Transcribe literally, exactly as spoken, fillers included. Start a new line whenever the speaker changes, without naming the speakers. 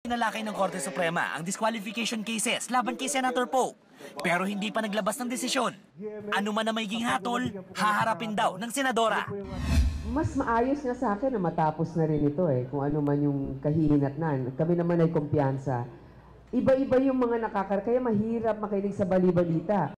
Inalakay ng Korte Suprema ang disqualification cases laban kay Senator Poe. Pero hindi pa naglabas ng desisyon. Ano man na magiging hatol, haharapin daw ng senadora.
Mas maayos nga sa akin na matapos na rin ito eh, kung ano man yung kahihinatnan. Kami naman ay kumpiyansa. Iba-iba yung mga nakakar, kaya mahirap makinig sa bali-balita.